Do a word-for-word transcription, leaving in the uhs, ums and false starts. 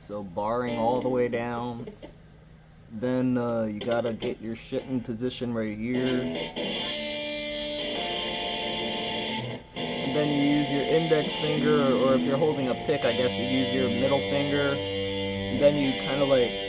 So barring all the way down. Then uh, you gotta get your shit in position right here. And then you use your index finger, or if you're holding a pick, I guess you use your middle finger. And then you kind of like